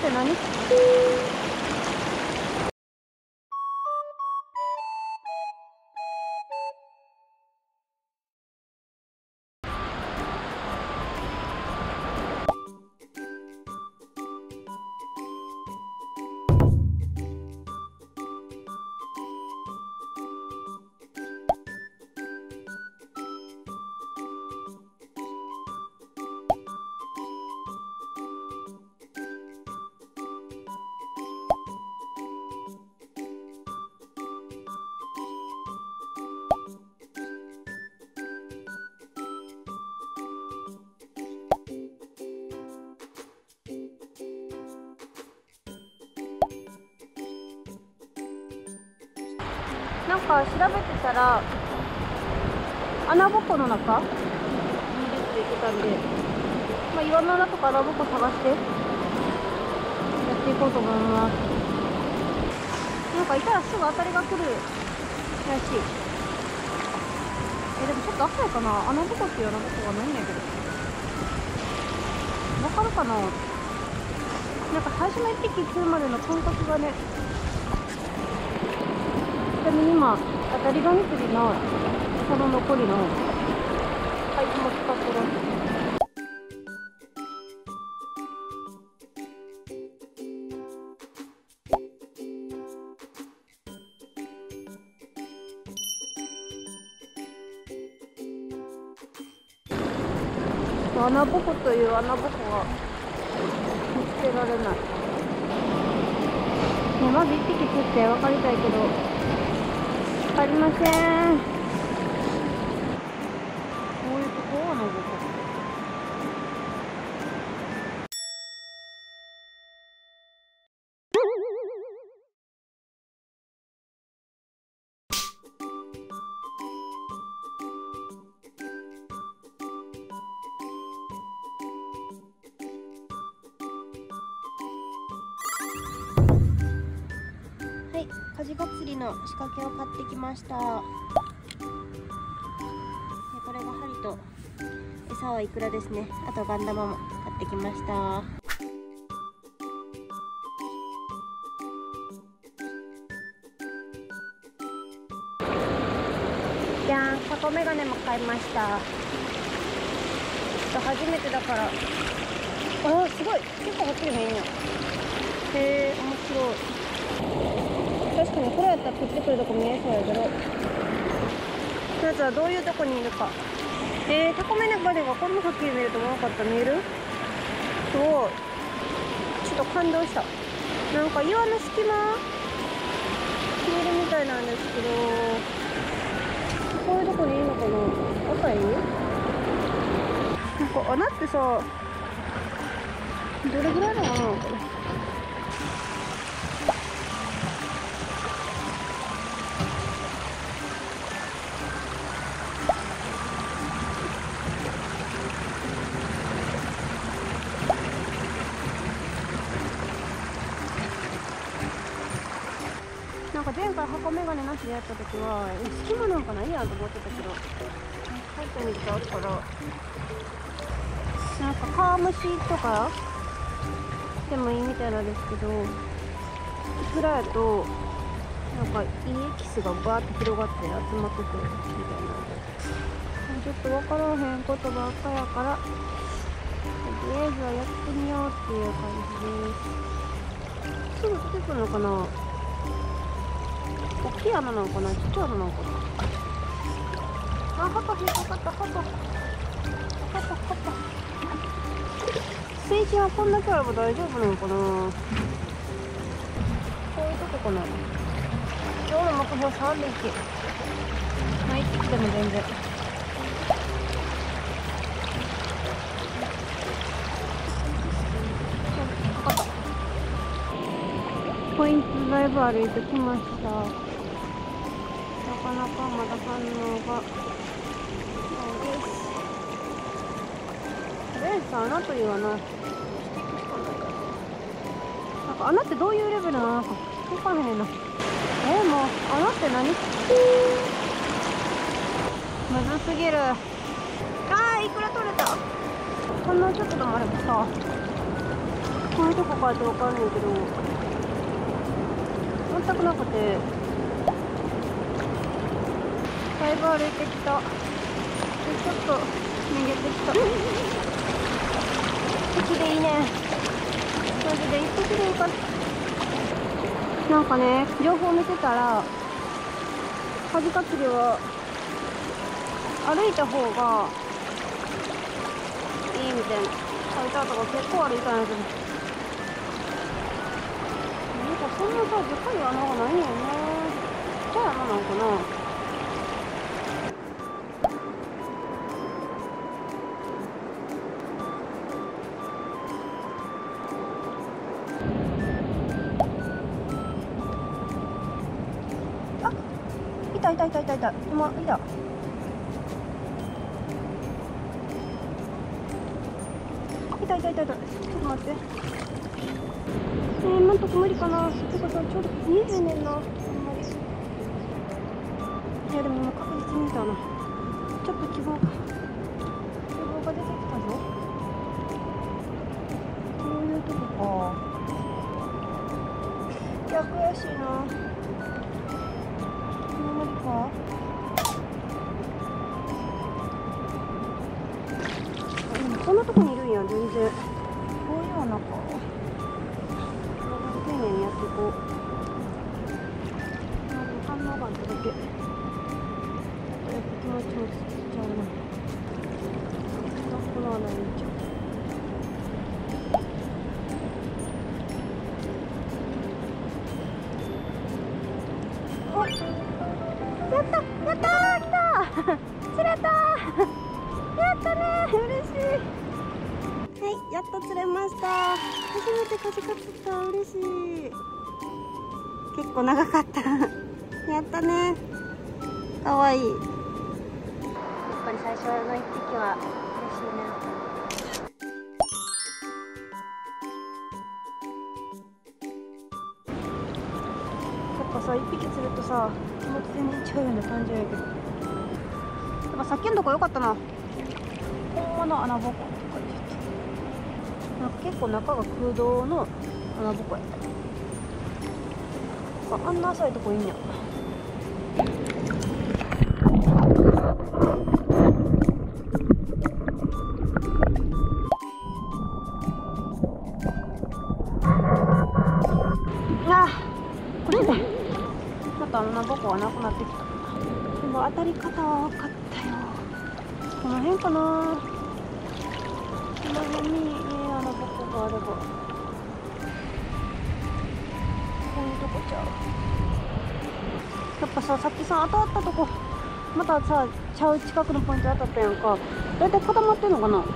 って何？なんか調べてたら穴ぼこの中にいるって言ってたんで、まあ、岩の中とか穴ぼこ探してやっていこうと思います。なんかいたらすぐ当たりが来るらしい。でもちょっと浅いかな。穴ぼこっていう穴ぼこがないんだけど、わかるかな。なんか最初の1匹来るまでの感覚がね。ちなみに今、当たりガニ釣りのその残りのパイプも使ってる。穴ぼこという穴ぼこが見つけられない。ね、まず1匹釣って分かりたいけど、ありません。こういうとこはのぼこ。はい、カジカ釣りの仕掛けを買ってきました。これが針と餌はイクラですね。あとガンダマも買ってきました。じゃん、タコメガネも買いました。初めてだから、あ、すごい、結構はっきり見えるよ。へえ、面白い。確かにこれやったら取ってくるとこ見えそうやけど、やつはどういうとこにいるか。タコメガネがこんなはっきり見えると思わなかった。見える？すごい。ちょっと感動した。なんか岩の隙間見えるみたいなんですけど、こういうとこにいるのかな。赤い？なんか穴ってさ、どれぐらいなのかな、これ。なんか前回箱メガネなしでやった時は隙間なんかないやんと思ってたけど、入ってみるとあるから、なんかカワムシとかでもいいみたいなんですけど、いくらやとなんかいいエキスがバーって広がって集まってくるみたいなんで、ちょっと分からへんことばっかやから、とりあえずはやってみようっていう感じです。すぐ出てくるのかな。大きい穴なのかな、ちっちゃい穴なのかな。あ、ハト引っかかった。ハト。水深はこんだけあれば大丈夫なのかな。こういうとこかな。今日の目標3匹。まあ1匹でも全然。ポイントだいぶ歩いてきました。なかなかまだ反応がないです。とりあえず穴という穴、なんか穴ってどういうレベルなのか分からへんな。もう穴って何？むずすぎる。あー、イクラ取れた。ほんのちょっとでもあればさ、 こういうとこからって分かんないけど全くなくて、だいぶ歩いてきた。でちょっと逃げてきた。駅でいいね。マジで一時でよかった。なんかね、情報見てたらカジカ釣りは歩いた方がいいみたいな書いてあったから結構歩いたんやけど、なんかそんなさでかい穴がないんよね。ちっちゃい穴なんかな。いた。今いた。ちょっと待って。今んとこ無理かな。てかさ、ちょうど見えへんねんな。あんまり。いやでも今確実に見たな。ちょっと希望が出てきたぞ。こういうとこか。いや悔しいな。無理か。こんなとこにいるんや、全然。こういう穴か。丁寧にやっていこう。反応があっただけ。気持ちもつっちゃうな。この穴にいっちゃう。お、やったー、来た釣れたーやったねー、嬉しい。はい、やっと釣れました。初めてカジカ釣った。嬉しい。結構長かったやったね。かわいい。やっぱり最初の一匹は嬉しいね。やっぱさ、一匹釣るとさ、気持ち全然違うような感じやけど、やっぱさっきのとこ良かったな。ほんまの穴ぼこ。なんか結構中が空洞の穴ぼこやった。あんな浅いとこいいんや。あ、これね。また穴ぼこはなくなってきた。でも当たり方は分かったよ。この辺かな。この辺に穴ぼこがあれば、こういうとこちゃう。やっぱさ、さっきさ当たったとこまたさちゃう近くのポイント当たったやんか。だいたい固まってんのかな。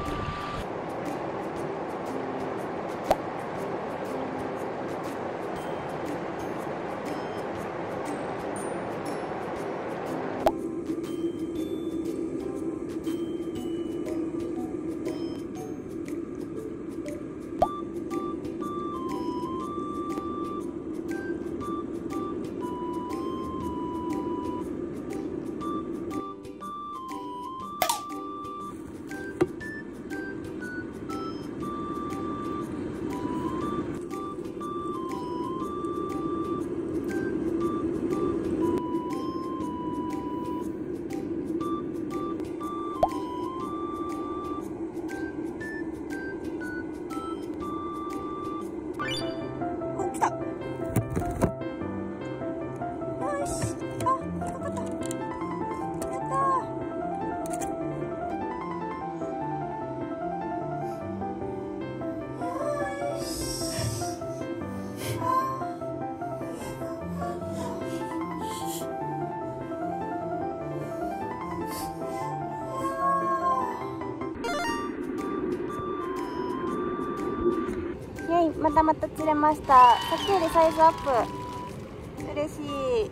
また釣れました。さっきよりサイズアップ。嬉しい。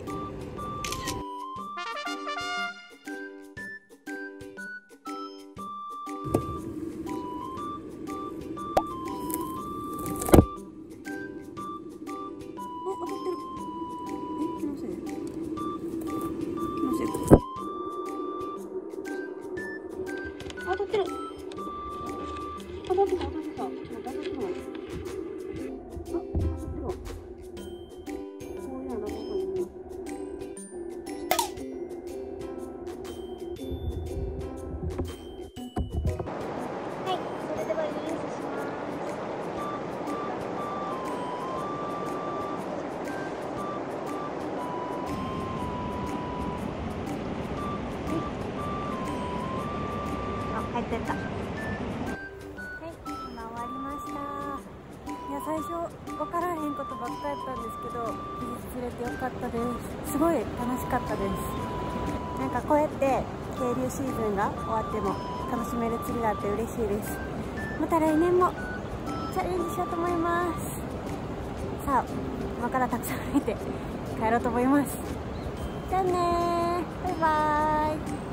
お、当たってる。気のせい。当たってる。当たってた。ちょっと待って、当たってない。 ってた。はい、今終わりました。いや、最初分からへんことばっかやったんですけど、無事釣れてよかったです。すごい楽しかったです。なんかこうやって渓流シーズンが終わっても楽しめる釣りがあって嬉しいです。また来年もチャレンジしようと思います。さあ、今からたくさん見て帰ろうと思います。じゃあねー、バイバーイ。